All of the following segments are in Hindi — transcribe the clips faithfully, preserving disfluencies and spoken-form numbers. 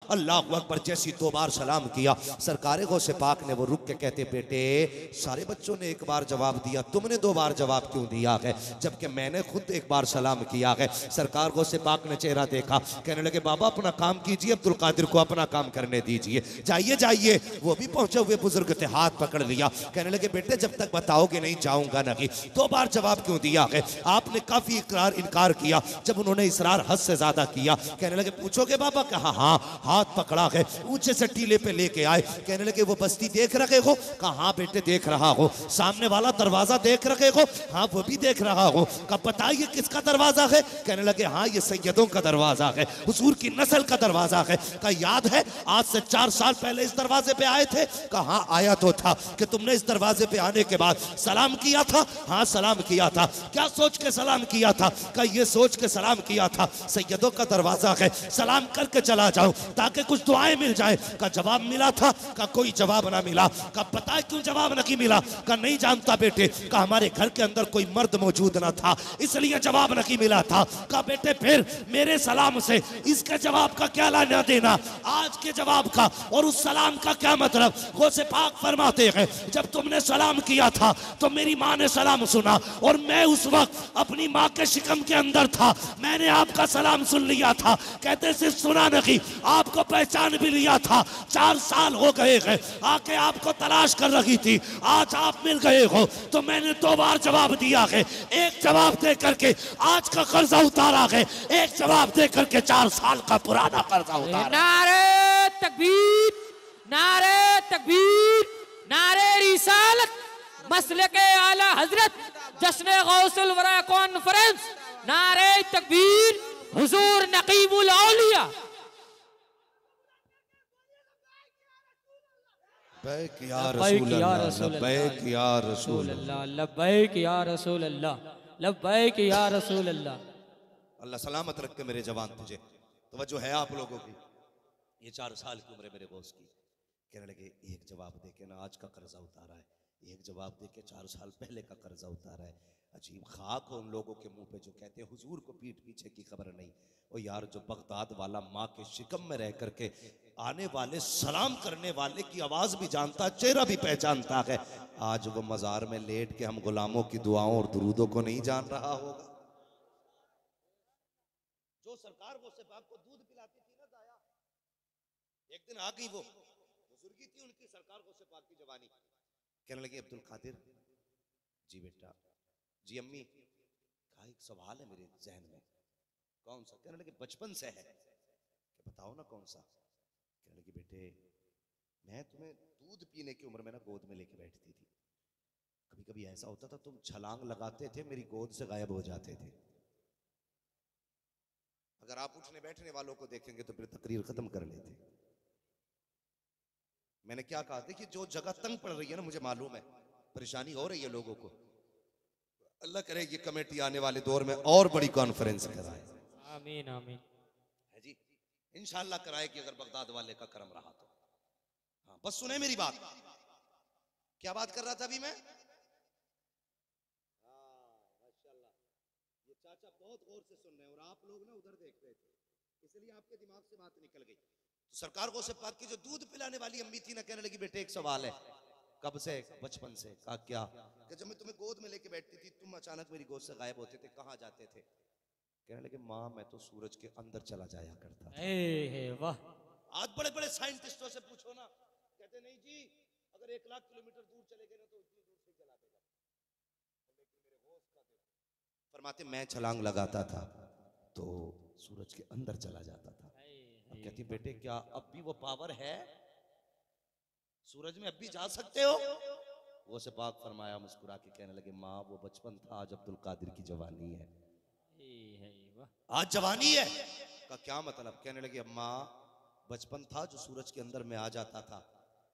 अल्लाह अकबर। जैसी दो बार सलाम किया, सरकार गौसे पाक ने वो रुक के कहते, बेटे सारे बच्चों ने एक बार जवाब दिया, तुमने दो बार जवाब क्यों दिया है, जबकि मैंने खुद एक बार सलाम किया है। सरकार गौसे पाक ने चेहरा देखा, कहने लगे बाबा अपना काम कीजिए, अब्दुल कादिर को अपना काम करने दीजिए, जाइए जाइए। वो भी पहुंचे हुए बुजुर्ग थे, हाथ पकड़ लिया, कहने लगे बेटे जब तक बताओगे नहीं जाऊंगा नहीं। दो बार जवाब क्यों दिया है, आपने काफी इकरार इनकार किया। जब उन्होंने इसरार हद से ज्यादा किया, कहने लगे पूछोगे बाबा, कहा हाँ। हाथ पकड़ा है, ऊंचे से टीले पे लेके आए, कहने लगे वो बस्ती देख रहे हो, कहा हाँ बेटे देख रहा हो। सामने वाला दरवाजा देख रहे हो, हाँ वो भी देख रहा हो। कब बताइए किसका दरवाजा है, कहने लगे हाँ ये सैयदों का दरवाजा है, हुजूर की नस्ल का दरवाजा है। कहा याद है आज से चार साल पहले इस दरवाजे पे आए थे, कहा हाँ आया तो था। कि तुमने इस दरवाजे पे आने के बाद सलाम किया था, हाँ सलाम किया था। क्या सोच के सलाम किया था, कहा ये सोच के सलाम किया था सैयदों का दरवाजा है, सलाम करके चला जाऊं ताकि कुछ दुआएं मिल जाए। का जवाब मिला था, का कोई जवाब ना मिला। का पता है क्यों जवाब नहीं मिला, का नहीं जानता बेटे, का हमारे घर के अंदर कोई मर्द मौजूद ना था इसलिए जवाब नहीं मिला था। का बेटे फिर मेरे सलाम से इसके जवाब का क्या लेना देना, आज के जवाब का और उस सलाम का क्या मतलब। गौसे पाक फरमाते हैं जब तुमने सलाम किया था तो मेरी माँ ने सलाम सुना और मैं उस वक्त अपनी माँ के शिकम के अंदर था, मैंने आपका सलाम सुन लिया था। कहते सिर्फ सुना नहीं, आपको पहचान भी लिया था। चार साल हो गए हैं आके आपको तलाश कर रही थी, आज आप मिल गए हो तो मैंने दो बार जवाब दिया है। एक जवाब दे करके आज का कर्जा उतारा है, एक जवाब दे करके चार साल का पुराना कर्जा उतारा। नारे तकबीर, नारे तकबीर, नारे रिसालत, मसले के आला हजरत, जश्न गौसुल वरा कॉन्फ्रेंस, नारे तकबीर, हुजूर नकीबुल औलिया। लब्बैक या रसूल अल्लाह, लब्बैक या रसूल अल्लाह, लब्बैक या रसूल अल्लाह, लब्बैक या रसूल अल्लाह। अल्लाह सलामत रखे मेरे जवान तुझे। तवज्जो है आप लोगों की। ये चार साल की उम्र है मेरे गौस की। कहने लगे एक जवाब दे के ना आज का कर्जा उतारा है, एक जवाब दे के चार साल पहले का कर्जा उतारा है। अजीब खाक हो उन लोगों के मुंह पे जो कहते हैं हुजूर को पीठ पीछे की खबर नहीं। ओ यार जो बगदाद वाला माँ के शिकम में रह करके आने वाले सलाम करने वाले की आवाज भी जानता, चेहरा भी पहचानता है, आज वो मजार में लेट के हम गुलामों की दुआओं और दुरूदों को नहीं जान रहा होगा। जो सरकार वो सिपाह को दूध पिलाती थी ना दाया, एक दिन आ गई वो बुजुर्गी थी उनकी, सरकार को सिपाह की जवानी। कहने लगी अब्दुल कादिर जी बेटा, जी अम्मी, कहा एक सवाल है मेरे जहन में। कौन सा? कहने लगे बचपन से है। कि बताओ ना कौन सा? कहने लगी बेटे मैं तुम्हें दूध पीने की उम्र में ना गोद में लेके बैठती थी, कभी कभी ऐसा होता था तुम छलांग लगाते थे मेरी गोद से गायब हो जाते थे। अगर आप उठने बैठने वालों को देखेंगे तो फिर तकरीर खत्म कर लेते। मैंने क्या कहा, देखिए जो जगह तंग पड़ रही है ना, मुझे मालूम है परेशानी हो रही है लोगों को, अल्लाह करे ये कमेटी आने वाले दौर में और बड़ी कॉन्फ्रेंस कराए। आमीन आमीन है जी, इंशाल्लाह कराए कि अगर बगदाद वाले का करम रहा तो। हाँ बस सुने मेरी बात। क्या बात कर रहा था अभी मैं? हाँ माशाल्लाह, ये चाचा बहुत गौर से सुन रहे हैं और आप लोग ना उधर देख रहे थे, इसलिए आपके दिमाग से बात निकल गई। तो सरकार को से पाक की जो दूध पिलाने वाली अम्मी थी ना, कहने लगी बेटे एक सवाल है। कब से? बचपन से। कहा क्या? कि जब मैं तुम्हें गोद में लेके बैठती थी तुम अचानक मेरी गोद से गायब होते थे, कहाँ जाते थे? कहने लगे माँ मैं तो सूरज के अंदर चला जाया करता था। ए वाह, आज बड़े बड़े साइंटिस्टों से पूछो ना, कहते नहीं जी अगर एक लाख किलोमीटर दूर चले गए ना तो उतनी दूर से चला देगा। लेकिन मेरे होश का देखो, फरमाते मैं छलांग लगाता था तो सूरज के अंदर चला जाता था। अब कहती बेटे क्या अब भी वो पावर है, सूरज में अब भी जा सकते हो? वो से पाक फरमाया मुस्कुरा के कहने लगे माँ वो बचपन था, आज अब्दुल कादिर की जवानी है। आज जवानी है। का क्या मतलब? कहने लगे अम्मा बचपन था जो सूरज के अंदर में आ जाता था,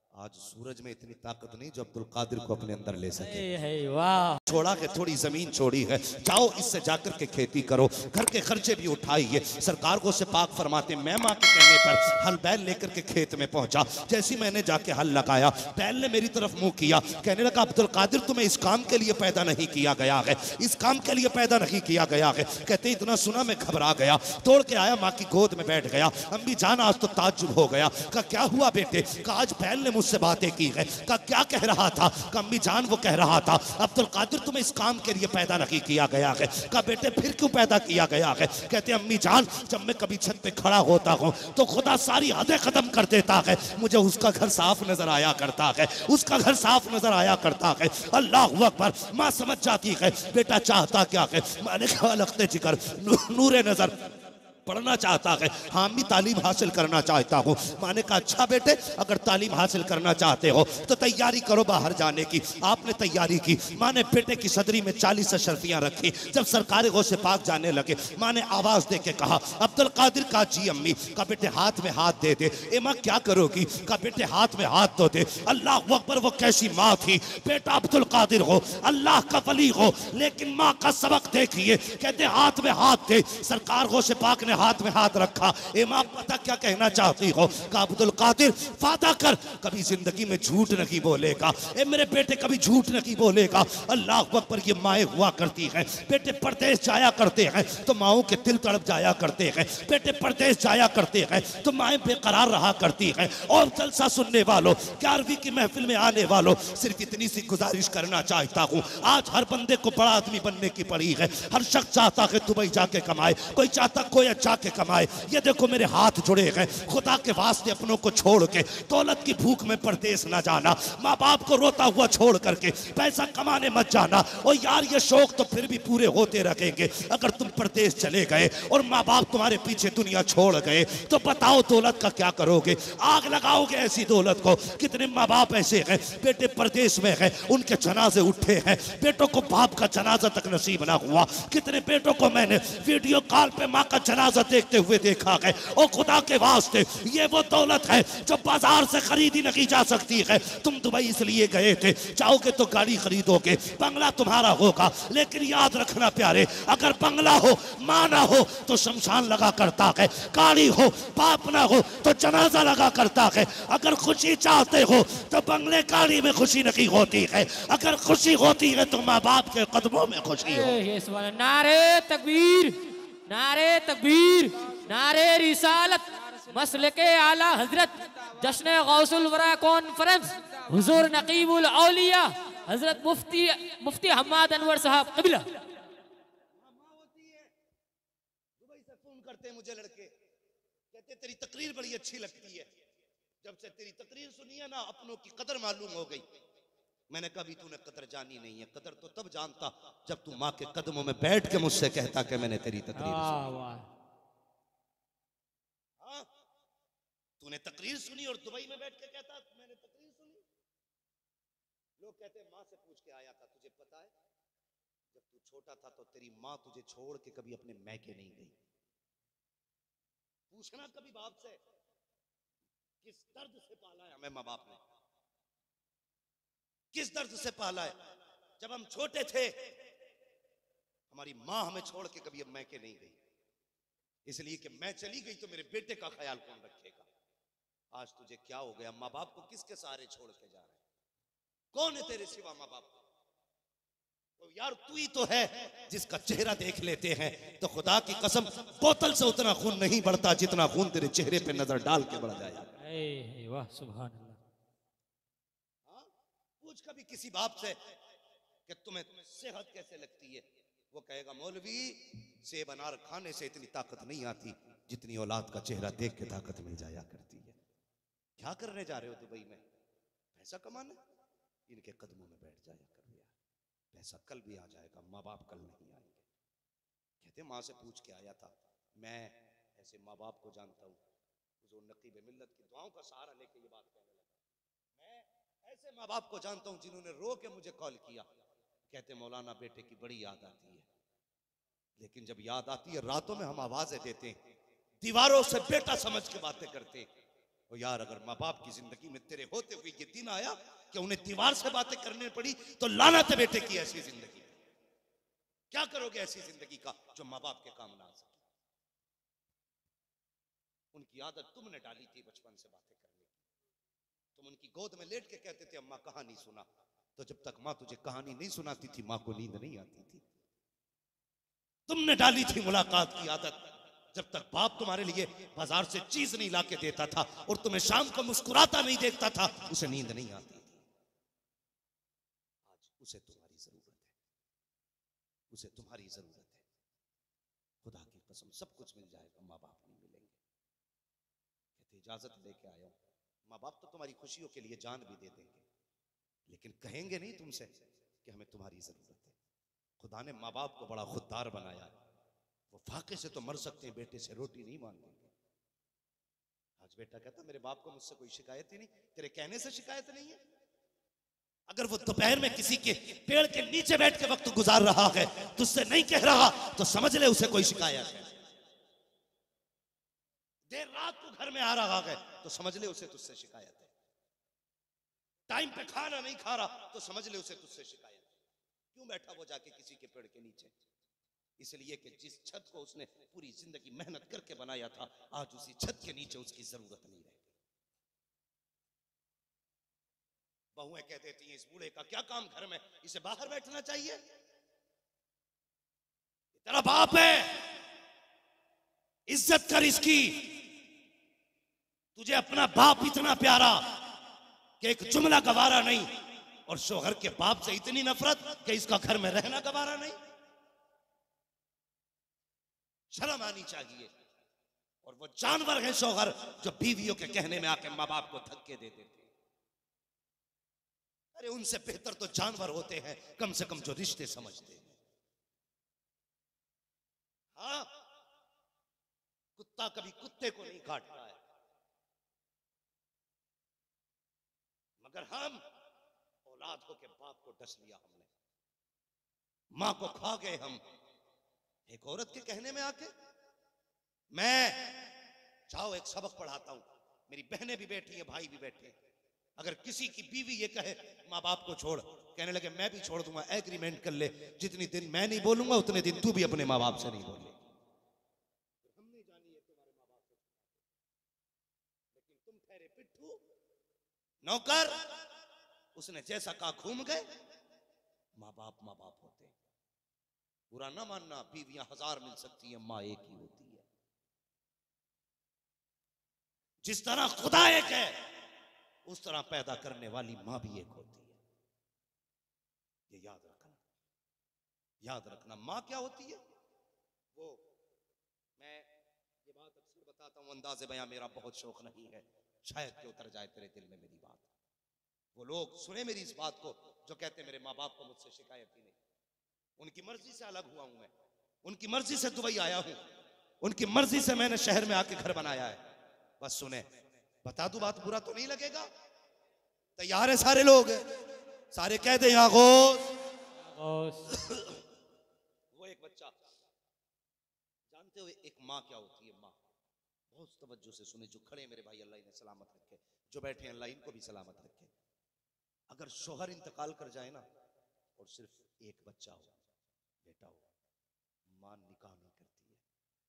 आज सूरज में इतनी ताकत नहीं जो अब्दुल कादिर को अपने अंदर ले सके। है, है, वाह। छोड़ा के थोड़ी जमीन छोड़ी है, जाओ इससे जाकर के खेती करो, घर के खर्चे भी उठाइए। सरकार को से पाक फरमाते, मैं माँ के कहने पर हल बैल लेकर के खेत में पहुंचा। जैसी मैंने जाके हल लगाया, बैल ने मेरी तरफ मुंह किया, कहने लगा अब्दुल कादिर तुम्हें इस काम के लिए पैदा नहीं किया गया है, इस काम के लिए पैदा नहीं किया गया है। कहते इतना सुना मैं घबरा गया, तोड़ के आया माँ की गोद में बैठ गया। अम्मी जान आज तो ताज्जुब हो गया। कहा क्या हुआ बेटे? कहा आज बैल ने मुझसे बातें की है। कहा क्या कह रहा था? कहा अम्मी जान वो कह रहा था अब्दुल कादिर तुम्हें इस काम के लिए पैदा नहीं किया गया है। कहा बेटे फिर क्यों पैदा किया गया है? कहते अम्मी जान जब मैं कभी छत पे खड़ा होता हूँ तो खुदा सारी हदें खत्म कर देता है, मुझे उसका घर साफ नजर आया करता है, उसका घर साफ नजर आया करता है। अल्लाह अकबर। माँ समझ जाती है बेटा चाहता क्या है। मैंने कहा लगते जिगर नूरे नजर पढ़ना चाहता है, हाँ भी तालीम हासिल करना चाहता हूँ। मैंने कहा अच्छा बेटे अगर तालीम हासिल करना चाहते हो तो तैयारी करो बाहर जाने की। आपने तैयारी की। माँ ने बेटे की सदरी में चालीस अशरफियाँ रखी। जब सरकार गौ से पाक जाने लगे, माँ ने आवाज दे के कहा अब्दुल कादिर का जी अम्मी। का बेटे हाथ में हाथ दे दे। ए माँ क्या करोगी? का बेटे हाथ में हाथ तो दे। अल्लाह अकबर। वो कैसी माँ थी। बेटा अब्दुल कादिर हो, अल्लाह का वली हो, लेकिन माँ का सबक देखिए। कहते हाथ में हाथ दे। सरकार गौ से पाक ने हाथ में हाथ रखा। इमाम पता क्या कहना चाहती हो? कहा अब्दुल कादिर वादा कर कभी जिंदगी में झूठ नहीं बोलेगा। ए मेरे बेटे कभी झूठ नहीं बोलेगा। अल्लाह अकबर। ये माएँ हुआ करती हैं, बेटे परदेश जाया करते हैं तो माओं के दिल तड़प जाया करते हैं। बेटे परदेश जाया करते हैं तो माएँ बेकरार रहा करती हैं। और जलसा सुनने वालों, ग्यारहवीं की महफिल में आने वालों, सिर्फ इतनी सी गुजारिश करना चाहता हूँ। आज हर बंदे को बड़ा आदमी बनने की पड़ी है। हर शख्स चाहता है दुबई जाके कमाए, कोई चाहता कोई अच्छा के कमाए। ये देखो मेरे हाथ जुड़े हैं, खुदा के वास्ते अपनों को छोड़ के दौलत की भूख में परदेश न जाना, माँ बाप को रोता हुआ छोड़ करके पैसा कमाने मत जाना। और यार ये शौक तो फिर भी पूरे होते रहेंगे। अगर तुम परदेश चले गए और माँ बाप तुम्हारे पीछे दुनिया छोड़ गए तो बताओ दौलत का क्या करोगे? आग लगाओगे ऐसी दौलत को। कितने माँ बाप ऐसे हैं बेटे परदेश में है, उनके जनाजे उठे हैं, बेटों को बाप का जनाजा तक नसीब ना हुआ। कितने बेटों को मैंने वीडियो कॉल पे माँ का जनाजा देखते हुए देखा है। और खुदा के वास्ते ये वो दौलत है जो बाजार से खरीदी नहीं जा सकती है। तुम दुबई इसलिए गए थे, चाहोगे तो गाड़ी खरीदोगे, बंगला तुम्हारा होगा, लेकिन याद रखना प्यारे अगर बंगला हो माँ ना हो तो शमशान लगा करता है, गाड़ी हो बाप ना हो तो जनाजा लगा करता है। अगर खुशी चाहते हो तो बंगले गाड़ी में खुशी नहीं होती है, अगर खुशी होती है तो माँ बाप के कदमों में खुशी हो। नारे तकबीर, नारे तकबीर, नारे रिसालत, मसलके आला हजरत, जश्न गौसुल वरा कॉन्फ्रेंस, हुजूर नकीबुल औलिया हजरत मुफ्ती मुफ्ती हम्माद अनवर साहब कबिला। दुबई से फोन करते मुझे लड़के, कहते तेरी तकरीर बड़ी अच्छी लगती है। जब से तेरी तकरीर सुनी है ना अपनों की कदर मालूम हो गई। मैंने कभी तूने कदर जानी नहीं है, कदर तो तब जानता जब तू माँ के कदमों में बैठ के मुझसे कहता कि मैंने तेरी तकरीर सुनी। हाँ तूने तकरीर सुनी और दुबई में बैठ के कहता मैंने तकरीर सुनी। लोग कहते माँ से पूछ के आया था, तुझे पता है जब तू छोटा था तो तेरी माँ तुझे छोड़ के कभी अपने मैके नहीं गई। पूछना कभी बाप से किस दर्द से पाला है हमें माँ बाप ने, किस दर्द से पाला है। जब हम छोटे थे हमारी माँ हमें छोड़ के कभी अब मैके नहीं गई, इसलिए कि मैं चली गई तो मेरे बेटे का ख्याल कौन रखेगा। आज तुझे क्या हो गया? माँ बाप को किसके सहारे छोड़ के जा रहे हैं? कौन है तेरे सिवा माँ बाप? तो यार तू ही तो है जिसका चेहरा देख लेते हैं तो खुदा की कसम बोतल से उतना खून नहीं बढ़ता जितना खून तेरे चेहरे पे नजर डाल के बढ़ जाएगा। वाह सुभान अल्लाह। पूछ कभी किसी बाप से कि तुम्हें सेहत कैसे लगती है, वो कहेगा मौलवी सेब अनार खाने से इतनी ताकत नहीं आती जितनी औलाद का चेहरा देख के ताकत मिल जाया करती है। क्या करने जा रहे हो दुबई में? पैसा कमाने? इनके कदमों में बैठ जाया कर यार, पैसा कल भी आ जाएगा, माँ बाप कल नहीं आएंगे। कहते माँ से पूछ के आया था, मैं ऐसे माँ बाप को जानता हूँ, हुजूर नकीब मिल्लत की दुआओं का सहारा लेके ये बात कहने लगा। मैं ऐसे माँ बाप को जानता हूँ जिन्होंने रो के मुझे कॉल किया, कहते मौलाना बेटे की बड़ी याद आती है, लेकिन जब याद आती है रातों में हम आवाजें देते हैं, दीवारों से बेटा समझ के बातें करते, और यार अगर माँ बाप की जिंदगी में तेरे होते हुए ये दिन आया कि उन्हें दीवार से बातें करनी पड़ी, तो लानत है बेटे की ऐसी जिंदगी। क्या करोगे ऐसी जिंदगी का जो माँ बाप के काम ना आ सके? उनकी आदत तुमने डाली थी बचपन से बातें करने की। तुम उनकी गोद में लेट के कहते थे अम्मा कहानी सुना, तो जब तक माँ तुझे कहानी नहीं सुनाती थी माँ को नींद नहीं आती थी। तुमने डाली थी मुलाकात की आदत, जब तक बाप तुम्हारे लिए बाजार से चीज नहीं लाके देता था और तुम्हें शाम को मुस्कुराता नहीं देखता था, उसे नींद नहीं आती थी। आज उसे तुम्हारी जरूरत है, उसे तुम्हारी जरूरत है। खुदा की कसम सब कुछ मिल जाएगा, माँ बाप नहीं मिलेंगे। कहते इजाजत लेके आया हूं, माँ बाप तो तुम्हारी खुशियों के लिए जान भी दे देंगे, लेकिन कहेंगे नहीं तुमसे कि हमें तुम्हारी जरूरत है। खुदा ने माँ बाप को बड़ा खुददार बनाया है। वो फाके से तो मर सकते हैं, बेटे से रोटी नहीं मांगेंगे। आज बेटा कहता मेरे बाप को मुझसे कोई शिकायत ही नहीं, तेरे कहने से शिकायत नहीं है। अगर वो दोपहर में किसी के पेड़ के नीचे बैठ के वक्त गुजार रहा है तुझसे नहीं कह रहा, तो समझ ले उसे कोई शिकायत है। देर रात को घर में आ रहा है तो समझ ले उसे तुझसे शिकायत है। टाइम पे खाना नहीं खा रहा तो समझ ले उसे तुझसे शिकायत है। क्यों बैठा वो जाके किसी के पेड़ के नीचे? इसलिए कि जिस छत को उसने पूरी जिंदगी मेहनत करके बनाया था, आज उसी छत के नीचे उसकी जरूरत नहीं रह गई। बहुएं कह देती हैं इस बूढ़े का क्या काम घर में, इसे बाहर बैठना चाहिए। तेरा बाप है, इज्जत कर इसकी। तुझे अपना बाप इतना प्यारा कि एक जुमला गवारा नहीं, और शोहर के बाप से इतनी नफरत कि इसका घर में रहना गवारा नहीं। शर्म आनी चाहिए। और वो जानवर है शोहर जो बीवियों के कहने में आके माँ बाप को धक्के दे देते। अरे उनसे बेहतर तो जानवर होते हैं, कम से कम जो रिश्ते समझते हैं। हाँ, कुत्ता कभी कुत्ते को नहीं काटता है, मगर हम औलाद हो के बाप को डस लिया हमने, मां को खा गए हम एक औरत के कहने में आके। मैं जाओ एक सबक पढ़ाता हूं, मेरी बहनें भी बैठी हैं, भाई भी बैठे हैं। अगर किसी की बीवी ये कहे माँ बाप को छोड़, कहने लगे मैं भी छोड़ दूंगा, एग्रीमेंट कर ले, जितनी दिन मैं नहीं बोलूंगा उतने दिन तू भी अपने माँ बाप से नहीं बोले। हम नहीं जानी है तुम्हारे माँ बाप को, लेकिन तुम ठहरे पिट्ठू नौकर। उसने जैसा कहा घूम गए। माँ बाप माँ बाप होते हैं, बुरा ना मानना। बीवियां हजार मिल सकती है, माँ एक ही होती है। जिस तरह खुदा एक है उस तरह पैदा करने वाली मां भी एक होती है। ये याद रखना, याद रखना। मां क्या होती है वो, मैं ये बात अक्सर बताता हूं, अंदाज़े बयां मेरा बहुत शौक नहीं है, शायद कि उतर जाए तेरे दिल में मेरी बात। वो लोग सुने मेरी इस बात को जो कहते मेरे माँ बाप को मुझसे शिकायत ही नहीं। उनकी मर्जी से अलग हुआ हूं मैं, उनकी मर्जी से दुबई आया हूं, उनकी मर्जी से मैंने शहर में आके घर बनाया है। बस सुने, बता दूं बात, बुरा तो नहीं लगेगा? तैयार है सारे लोग? सारे कह दे आगोश। वो एक बच्चा, जानते हो एक माँ क्या होती है? माँ बहुत तवज्जो से सुने, जो खड़े मेरे भाई अल्लाह इन्हें सलामत रखे, जो बैठे हैं अल्लाह इनको भी सलामत रखे। अगर शोहर इंतकाल कर जाए ना और सिर्फ एक बच्चा हो, बेटा हो, मां निकाह नहीं करती है।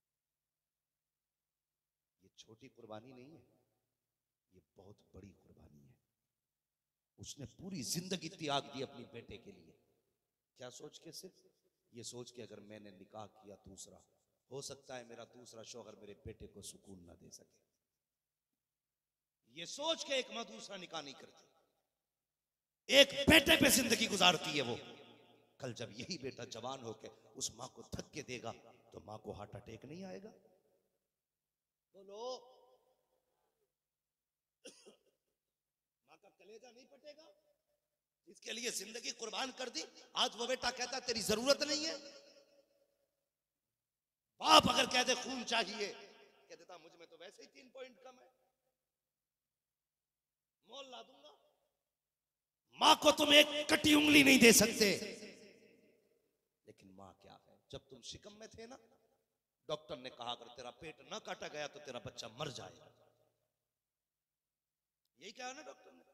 ये छोटी कुर्बानी नहीं है, ये बहुत बड़ी कुर्बानी है। उसने पूरी जिंदगी त्याग दी अपनी बेटे के लिए। क्या सोच के? सिर्फ ये सोच के अगर मैंने निकाह किया दूसरा, हो सकता है मेरा दूसरा शौहर मेरे बेटे को सुकून ना दे सके। ये सोच के एक मां दूसरा निकाह नहीं करती, एक बेटे पे जिंदगी गुजारती है वो। कल जब यही बेटा जवान होके उस मां को धक्के देगा तो मां को हार्ट अटैक नहीं आएगा? बोलो, मां का कलेजा नहीं फटेगा? इसके लिए जिंदगी कुर्बान कर दी, आज वो बेटा कहता तेरी जरूरत नहीं है। बाप अगर कह दे खून चाहिए, कह देता मुझ में तो वैसे ही तीन पॉइंट कम है, मोल ला दूंगा। मां को तुम एक कटी उंगली नहीं दे सकते, लेकिन मां क्या है? जब तुम शिकम में थे ना, डॉक्टर ने कहा अगर तेरा पेट ना काटा गया तो तेरा बच्चा मर जाएगा। यही कहा ना डॉक्टर ने,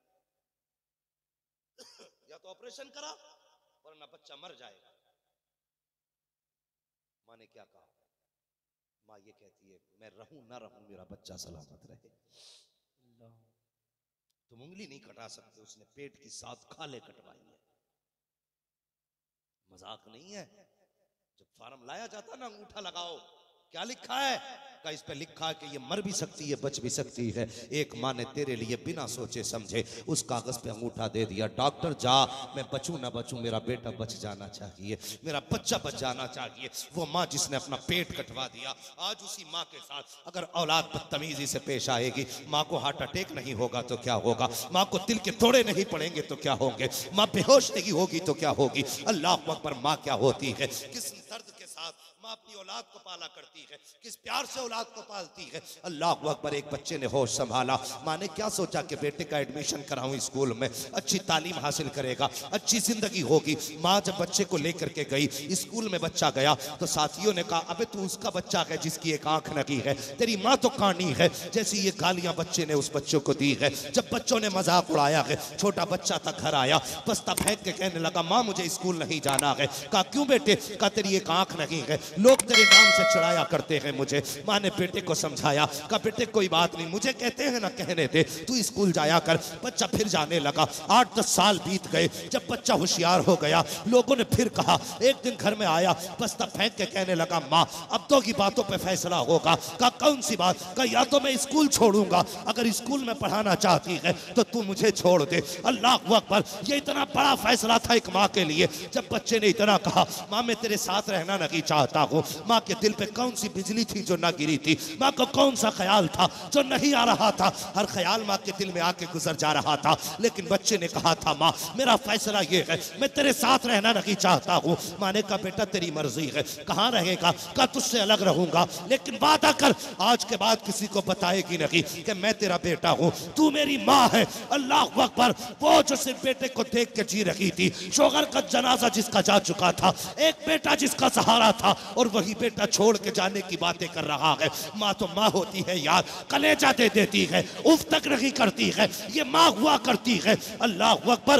या तो ऑपरेशन करा वरना बच्चा मर जाएगा। माँ ने क्या कहा? माँ ये कहती है मैं रहूं ना रहूं मेरा बच्चा सलामत रहे। तुम उंगली नहीं कटा सकते, उसने पेट की सात खाले कटवाई है। मजाक नहीं है। जब फार्म लाया जाता ना, अंगूठा लगाओ, क्या लिखा है? का इस पे लिखा है कि ये मर भी सकती है बच भी सकती है। एक माँ ने तेरे लिए बिना सोचे समझे उस कागज पे अंगूठा दे दिया। डॉक्टर जा, मैं बचूं ना बचूं मेरा बेटा बच जाना चाहिए, मेरा बच्चा बच जाना चाहिए। वो माँ जिसने अपना पेट कटवा दिया, आज उसी माँ के साथ अगर औलाद बदतमीजी से पेश आएगी, माँ को हार्ट अटैक नहीं होगा तो क्या होगा, माँ को दिल के तोड़े नहीं पड़ेंगे तो क्या होंगे, माँ बेहोश नहीं होगी तो क्या होगी। अल्लाह अकबर, माँ क्या होती है, किस दर्द के साथ माँ अपनी औलाद को पाला करती है, किस प्यार से औलाद को पालती है। अल्लाह अकबर, एक बच्चे ने होश संभाला। माँ ने क्या सोचा कि बेटे का एडमिशन कराऊं स्कूल में, अच्छी तालीम हासिल करेगा, अच्छी जिंदगी होगी। माँ जब बच्चे को लेकर के गई स्कूल में, बच्चा गया तो साथियों ने कहा अबे तू उसका बच्चा है जिसकी एक आंख नगी है, तेरी माँ तो कानी है। जैसी ये गालियां बच्चे ने उस बच्चों को दी है, जब बच्चों ने मजाक उड़ाया है, छोटा बच्चा था घर आया, बस्ता फेंक के कहने लगा माँ मुझे स्कूल नहीं जाना है। कहा क्यों बेटे? कहा तेरी एक आंख नहीं है, लोग तेरे नाम से चिढ़ाया करते हैं मुझे। माँ ने बेटे को समझाया, कहा बेटे कोई बात नहीं, मुझे कहते हैं ना कहने दे, तू स्कूल जाया कर। बच्चा फिर जाने लगा। आठ दस साल बीत गए। जब बच्चा होशियार हो गया, लोगों ने फिर कहा, एक दिन घर में आया, बस्ता फेंक के कहने लगा माँ अब तो की बातों पे फैसला होगा। कहा कौन सी बात? कहा या तो मैं स्कूल छोड़ूंगा, अगर स्कूल में पढ़ाना चाहती है तो तू मुझे छोड़ दे। अल्लाह अकबर, ये इतना बड़ा फैसला था एक माँ के लिए। जब बच्चे ने इतना कहा माँ मैं तेरे साथ रहना नहीं चाहता हूँ, माँ के दिल पे कौन सी बिजली थी जो ना गिरी थी, माँ को कौन सा ख्याल था जो नहीं आ रहा था। हर ख्याल माँ के दिल में आके गुजर जा रहा था, लेकिन बच्चे ने कहा था माँ मेरा फैसला ये है, मैं तेरे साथ रहना नहीं चाहता हूँ। माँ ने कहा बेटा तेरी मर्जी है, कहाँ रहेगा? कहा तुझसे अलग रहूंगा, लेकिन वादा कर आज के बाद किसी को बताएगी नहीं कि मैं तेरा बेटा हूँ, तू मेरी माँ है। अल्लाह अकबर, वो जो सिर्फ बेटे को देख के जी रही थी, शोहर का जनाजा जिसका जा चुका था, एक बेटा जिसका सहारा था, और वही बेटा छोड़ के जाने की बातें कर रहा है। माँ तो माँ होती है यार, कलेजा दे देती है, उफ तक नहीं करती है, ये माँ हुआ करती है। अल्लाह अकबर,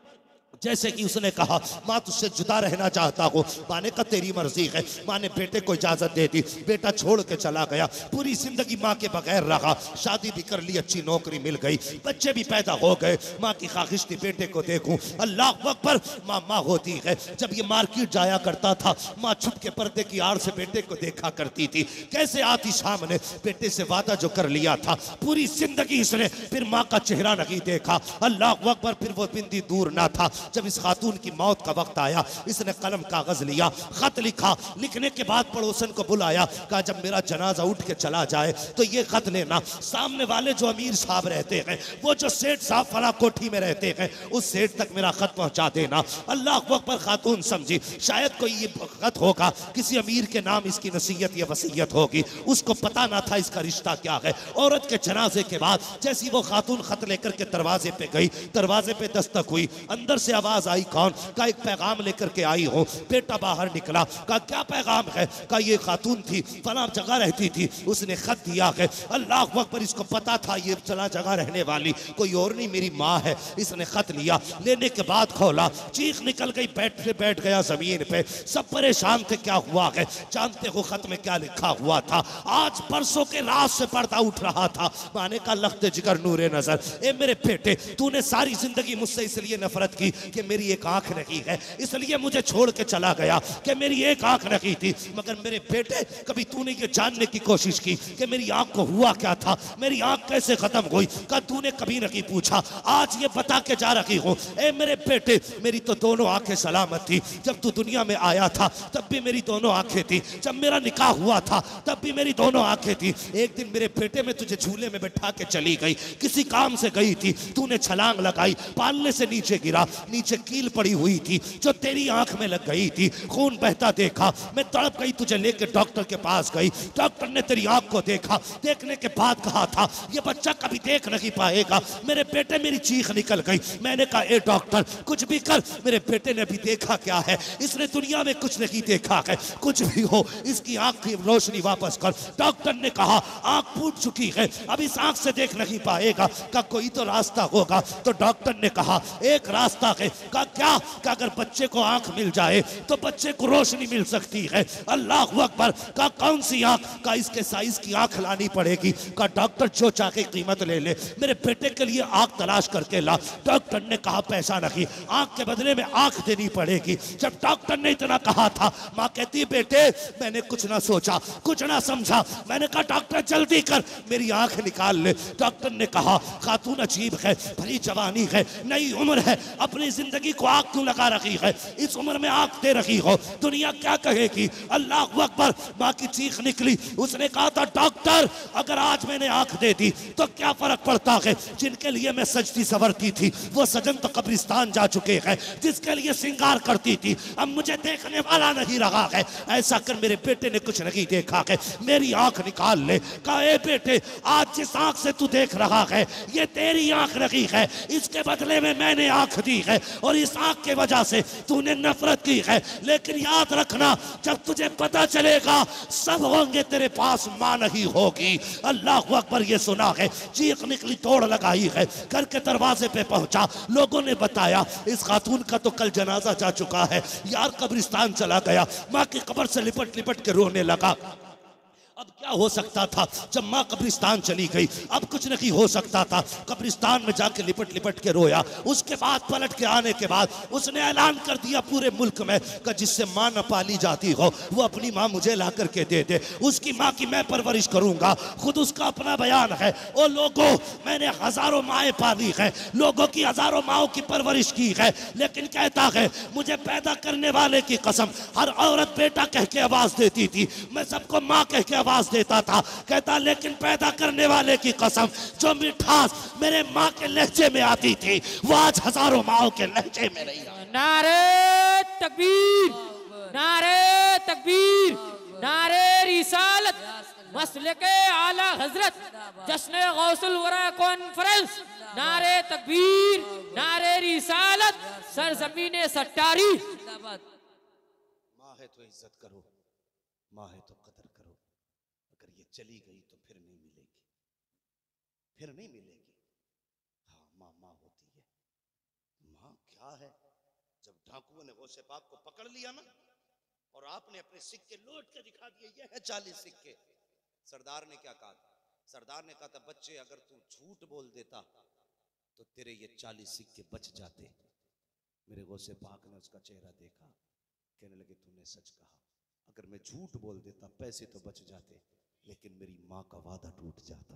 जैसे कि उसने कहा माँ तुझसे जुदा रहना चाहता हूँ। माँ ने कहा तेरी मर्जी है। माँ ने बेटे को इजाजत दे दी, बेटा छोड़ के चला गया, पूरी जिंदगी माँ के बगैर रहा, शादी भी कर ली, अच्छी नौकरी मिल गई, बच्चे भी पैदा हो गए। माँ की ख्वाहिश थी बेटे को देखूं। अल्लाह अकबर, माँ माँ होती है। जब ये मार्केट जाया करता था, माँ छुप के पर्दे की आड़ से बेटे को देखा करती थी, कैसे आती सामने, बेटे से वादा जो कर लिया था, पूरी जिंदगी इसने फिर माँ का चेहरा नहीं देखा। अल्लाह अकबर, फिर वो बिंदी दूर ना था। जब इस खातून की मौत का वक्त आया, इसने कलम कागज लिया, खत लिखा, लिखने के बाद पड़ोसन को बुलाया, कहा जब मेरा जनाजा उठ के चला जाए तो ये खत लेना, सामने वाले जो अमीर साहब रहते हैं, वो जो सेठ साहब फला कोठी में रहते हैं, उस सेठ तक मेरा खत पहुंचा देना। अल्लाह अकबर, खातून समझी शायद कोई ये खत होगा, किसी अमीर के नाम इसकी नसीहत या वसीयत होगी, उसको पता ना था इसका रिश्ता क्या है। औरत के जनाजे के बाद जैसी वो खातून खत लेकर के दरवाजे पे गई, दरवाजे पे दस्तक हुई, अंदर से आवाज आई कौन? का एक पैगाम लेकर के आई हो। बेटा बाहर निकला, का क्या पैगाम है? का ये खातून थी, फला जगह रहती थी, उसने खत दिया है। अल्लाह अकबर, इसको पता था ये फला जगह रहने वाली कोई और नहीं मेरी माँ है। इसने खत लिया, लेने के बाद खोला, चीख निकल गई, बैठ से बैठ गया जमीन पे। सब परेशान थे क्या हुआ है, जानते हो खत में क्या लिखा हुआ था? आज बरसों के रात से पर्दा उठ रहा था। माने का लख्त जिगर नूरे नजर, ए मेरे बेटे तूने सारी जिंदगी मुझसे इसलिए नफरत की कि मेरी एक आंख नहीं है, इसलिए मुझे छोड़ के चला गया कि मेरी एक आंख नहीं थी। मगर मेरे बेटे कभी तूने ये जानने की कोशिश की कि मेरी आंख को हुआ क्या था, मेरी आंख कैसे खत्म हुई? का तूने कभी नहीं पूछा, आज ये बता के जा रही हूँ। ए मेरे बेटे, मेरी तो दोनों आंखें सलामत थी। जब तू दुनिया में आया था तब भी मेरी दोनों आंखें थी, जब मेरा निकाह हुआ था तब भी मेरी दोनों आंखें थी। एक दिन मेरे बेटे में तुझे झूले में बैठा के चली गई, किसी काम से गई थी, तूने छलांग लगाई, पालने से नीचे गिरा, नीचे कील पड़ी हुई थी जो तेरी आंख में लग गई थी, खून बहता देखा, मैं तड़प गई, तुझे लेके डॉक्टर के पास गई। डॉक्टर ने तेरी आंख को देखा, देखने के बाद कहा था ये बच्चा कभी देख नहीं पाएगा। मेरे बेटे, मेरी चीख निकल गई। मैंने कहा ए डॉक्टर कुछ भी कर, मेरे बेटे ने भी देखा क्या है, इसने दुनिया में कुछ नहीं देखा है, कुछ भी हो इसकी आंख की रोशनी वापस कर। डॉक्टर ने कहा आंख फूट चुकी है, अब इस आंख से देख नहीं पाएगा, का कोई तो रास्ता होगा। तो डॉक्टर ने कहा एक रास्ता है। का क्या? का अगर बच्चे को आंख मिल जाए तो बच्चे को रोशनी मिल सकती है। अल्लाह अकबर। का कौन सी आंख? का इसके साइज की आंख लानी पड़ेगी। का डॉक्टर जो चाहे कीमत ले ले, मेरे बेटे के लिए आंख तलाश करके ला। डॉक्टर ने कहा पैसा नहीं, आंख के बदले में आंख देनी पड़ेगी। जब डॉक्टर ने इतना कहा था, माँ कहती बेटे मैंने कुछ ना सोचा, कुछ ना समझा, मैंने कहा डॉक्टर जल्दी कर, मेरी आंख निकाल ले। डॉक्टर ने कहा खातून अजीब है, भरी जवानी है, नई उम्र है, अपनी जिंदगी को आग क्यों लगा रखी है, इस उम्र में आग दे रखी हो, दुनिया क्या कहेगी। अल्लाह अकबर। माँ की चीख निकली। उसने कहा था डॉक्टर अगर आज मैंने आंख दे दी तो क्या फर्क पड़ता है, जिनके लिए मैं सजती सवरती थी वो सजन तो कब्रिस्तान जा चुके हैं, जिसके लिए श्रृंगार करती थी अब मुझे देखने वाला नहीं रहा है। ऐसा कर, मेरे बेटे ने कुछ नहीं देखा है, मेरी आंख निकाल ले। कहा ए बेटे आज जिस आंख से तू देख रहा है ये तेरी आंख नहीं है, इसके बदले में मैंने आंख दी है और इस आंख के वजह से तूने नफरत की है, लेकिन याद रखना जब तुझे पता चलेगा सब होंगे तेरे पास, मां नहीं होगी। अल्लाह अकबर। ये सुना है, चीख निकली, तोड़ लगाई है, घर के दरवाजे पे पहुंचा, लोगों ने बताया इस खातून का तो कल जनाजा जा चुका है यार, कब्रिस्तान चला गया। माँ की कब्र से लिपट लिपट के रोने लगा। अब क्या हो सकता था जब माँ कब्रिस्तान चली गई, अब कुछ नहीं हो सकता था। कब्रिस्तान में जाके लिपट लिपट के रोया। उसके बाद पलट के आने के बाद उसने ऐलान कर दिया पूरे मुल्क में कि जिससे माँ न पाली जाती हो वो अपनी माँ मुझे ला करके दे दे, उसकी माँ की मैं परवरिश करूंगा। खुद उसका अपना बयान है, ओ लोगों मैंने हजारों माएँ पाली है, लोगों की हजारों माओं की परवरिश की है, लेकिन कहता है मुझे पैदा करने वाले की कसम, हर औरत बेटा कह के आवाज देती थी, मैं सबको माँ कह के आवाज देता था। कहता लेकिन पैदा करने वाले की कसम जो मिठास मेरे माँ के लहजे में आती थी वो आज हजारों माओं के लहजे में नहीं आती। नारे तकबीर, नारे तकबीर, नारे रिसालत, मसलके आला हजरत, जश्न गौसुल वरा कॉन्फ्रेंस, नारे तकबीर, नारे रिसालत, सरजमीने सट्टारी। माँ है तो इज्जत करो, माँ है तो कदर करो, अगर ये चली गई तो फिर नहीं मिलेगी, फिर नहीं मिलेगी। हाँ माँ माँ होती है। माँ क्या है? जब डाकुओं ने गौसे पाक को पकड़ लिया ना और आपने अपने सिक्के लौट के दिखा दिए, ये है चालीस सिक्के। सरदार ने क्या कहा? सरदार ने कहा था बच्चे अगर तू झूठ बोल देता तो तेरे ये चालीस सिक्के बच जाते। मेरे गौसे पाक ने उसका चेहरा देखा, कहने लगे तूने सच कहा, अगर मैं झूठ बोल देता पैसे तो बच जाते लेकिन मेरी माँ का वादा टूट जाता,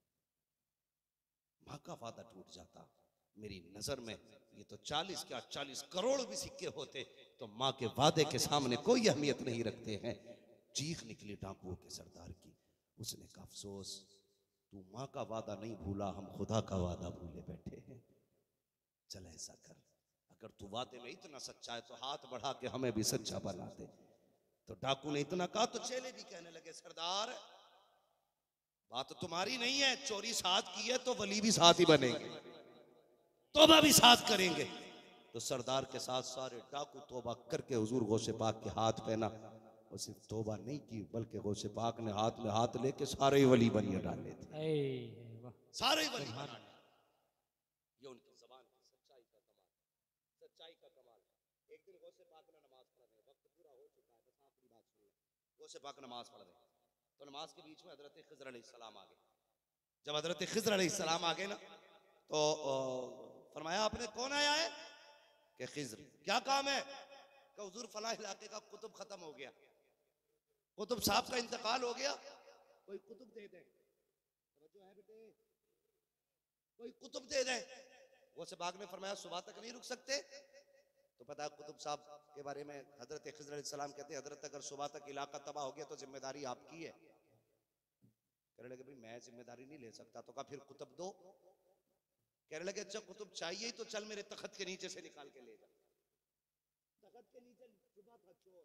माँ का वादा टूट जाता। मेरी नजर में ये तो चालीस क्या चालीस करोड़ भी सिक्के होते तो माँ के वादे के सामने कोई अहमियत नहीं रखते हैं। चीख निकली डाकुओं के सरदार की। उसने कहा अफसोस तू माँ का वादा नहीं भूला, हम खुदा का वादा भूले बैठे हैं। चल ऐसा कर, अगर तू वादे में इतना सच्चा है तो हाथ बढ़ा के हमें भी सच्चा बना दे। तो डाकू ने इतना कहा तो चेले भी कहने लगे सरदार बात तुम्हारी नहीं है, चोरी साथ की है तो वली भी साथ ही बनेंगे, तौबा भी साथ करेंगे। तो सरदार के साथ सारे डाकू तौबा करके हुजूर गौसे पाक के हाथ पहना और सिर्फ तौबा नहीं की बल्कि गौसे पाक ने हाथ में हाथ लेके सारे वली बनिए डाले थे, सारे वली बना डाले। ये उनकी जबान की सच्चाई का कमाल, सच्चाई का कमाल। एक दिन गौसे पाक ने नमाज पढ़ रहे, वक्त पूरा हो चुका है, बस आखिरी बात सुन लो। गौसे पाक नमाज पढ़ रहे तो नमाज के बीच में हजरत खिज़र अलैहिस्सलाम आ गए। जब हजरत खिज़र अलैहिस्सलाम आ गए ना तो फरमाया आपने कौन आया है? कि खिज़र। क्या काम है? कि हुजूर फला इलाके का कुतुब खत्म हो गया, कुतुब साहब का इंतकाल हो गया, कोई कुतुब दे दे। जो है बेटे कोई कुतुब दे दे। वो से बाग ने फरमाया सुबह तक नहीं रुक सकते। तो पता है कुतुब साहब के बारे में हजरत खिज़र अलैहिस्सलाम कहते हैं हजरत अगर सुबह तक इलाका तबाह हो गया तो जिम्मेदारी आपकी है। कहने लगे भाई मैं जिम्मेदारी नहीं ले सकता। तो कहा फिर कुतुब दो। कहने लगे अच्छा कुतुब चाहिए ही तो चल मेरे तख्त के नीचे से निकाल के ले जा। तख्त के नीचे छुपा था चोर,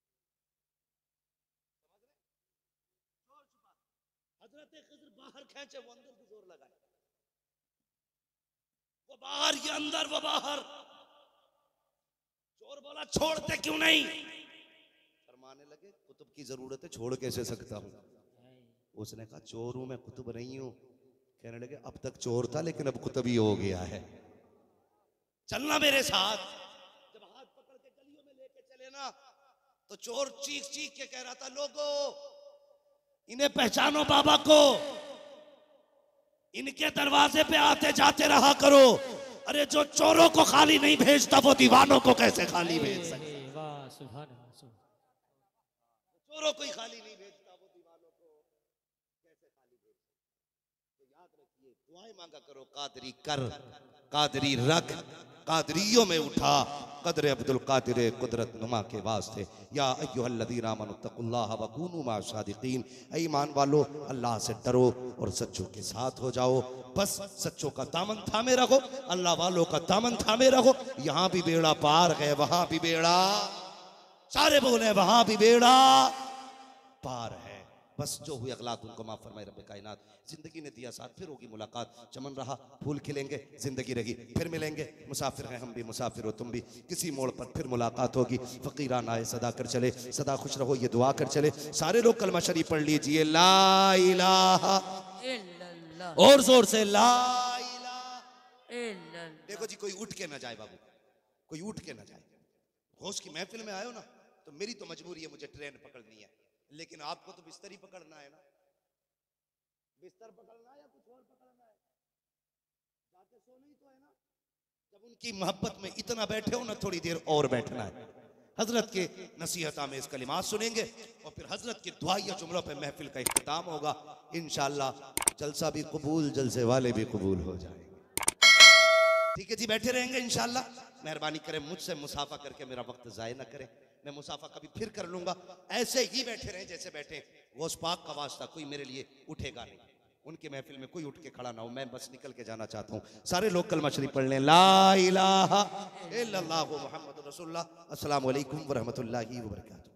चोर छुपा। हजरत खिज़र बाहर खींचे, वो अंदर भी जोर लगाए, वो बाहर ये अंदर, वो बाहर। चोर बोला छोड़ते क्यों नहीं? फरमाने लगे कुतुब की जरूरत है, छोड़ कैसे सकता हूं। उसने कहा चोर हूं मैं, कुतुब नहीं हूं। कहने लगे अब तक चोर था लेकिन अब कुतुब ही हो गया है, चलना मेरे साथ। जब हाथ पकड़ के गलियों में लेके चले ना तो चोर चीख चीख के कह रहा था लोगो इन्हें पहचानो बाबा को, इनके दरवाजे पे आते जाते रहा करो। अरे जो चोरों को खाली नहीं भेजता वो दीवानों को कैसे खाली भेज सकता? वाह सुभान अल्लाह। चोरों को ही खाली नहीं भेजता वो दीवानों को कैसे खाली भेज सकता? तो याद रखिए दुआएं मांगा करो, कादरी कर, कादरी रख, कादरियों में उठा, कदर अब्दुल कादिर कुदरत नुमा के वास्ते। या अय्युहल्लज़ीना आमनुत्तकुल्लाह व कूनू मअश सादिकीन, ऐ ईमान वालो अल्लाह से डरो और सच्चों के साथ हो जाओ। बस सच्चों का दामन थामे रखो, अल्लाह वालों का दामन थामे रखो। यहाँ भी बेड़ा पार है, वहां भी बेड़ा, सारे बोले वहां भी बेड़ा पार है। बस जो हुए अगलात उनको माफ फरमाए रब्बे कायनात। जिंदगी ने दिया साथ, फिर होगी मुलाकात। चमन रहा फूल खिलेंगे, जिंदगी रही फिर मिलेंगे। मुसाफिर हैं हम भी, मुसाफिर हो तुम भी, किसी मोड़ पर फिर मुलाकात होगी। फकीराना आए सदा कर चले, सदा खुश रहो ये दुआ कर चले। सारे लोग कलमा शरीफ पढ़ लीजिए, ला इलाहा इल्लल्लाह, और जोर से ला इलाहा इल्लल्लाह। देखो जी कोई उठ के ना जाए बाबू, कोई उठ के ना जाए। होश की महफिल में आयो ना तो मेरी तो मजबूरी है, मुझे ट्रेन पकड़नी है, लेकिन आपको तो बिस्तर ही पकड़ना है ना। बिस्तर पकड़ना है या कुछ और पकड़ना है? जाके सोना ही तो है ना। जब उनकी मोहब्बत में इतना बैठे हो ना, थोड़ी देर और बैठना है। हजरत के नसीहत में इस कलिमात सुनेंगे और फिर हजरत की दुआ या जुमलों पे महफिल का इख्तिताम होगा। इंशाअल्लाह जलसा भी कबूल, जलसे वाले भी कबूल हो जाएंगे। ठीक है जी, बैठे रहेंगे इंशाअल्लाह। मेहरबानी करें मुझसे मुसाफा करके मेरा वक्त जाया ना करें। मैं मुसाफा कभी फिर कर लूंगा, ऐसे ही बैठे रहें जैसे बैठे। गौस पाक का वास्ता कोई मेरे लिए उठेगा नहीं, उनकी महफिल में कोई उठ के खड़ा ना हो। मैं बस निकल के जाना चाहता हूँ। सारे लोग कलमा शरीफ पढ़ लें, ला इलाहा इल्लल्लाहु मुहम्मदुर रसूलुल्लाह। अस्सलामु अलैकुम व रहमतुल्लाहि व बरकातुहू।